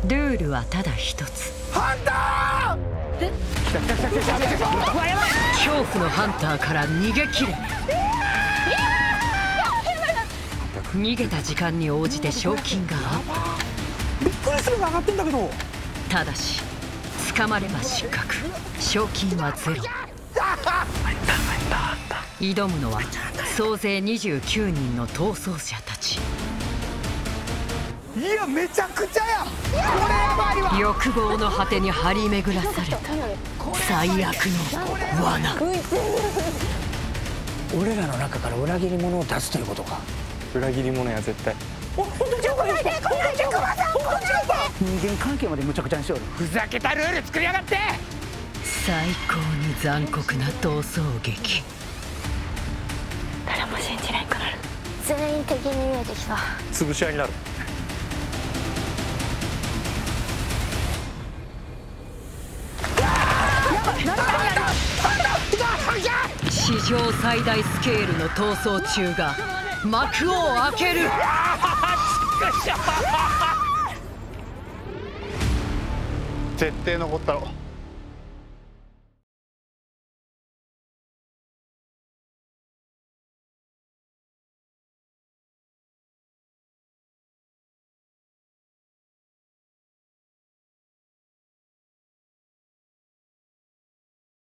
ルールはただ一つ。 ハンター！ 恐怖のハンターから逃げ切れ。逃げた時間に応じて賞金がアップ。 びっくりするの上がってんだけど。 ただし捕まれば失格、賞金はゼロ。挑むのは総勢29人の逃走者たち。 いや、めちゃくちゃや。これやばいわ。 欲望の果てに張り巡らされた最悪の罠。 俺らの中から裏切り者を出すということか。 裏切り者や絶対。 人間関係までむちゃくちゃにしておる。ふざけたルール作りやがって。 最高に残酷な逃走劇。 誰も信じないくなる。全員敵に見えてきた。 潰し合いになる。 史上最大スケールの逃走中が幕を開ける。 絶対残ったろ。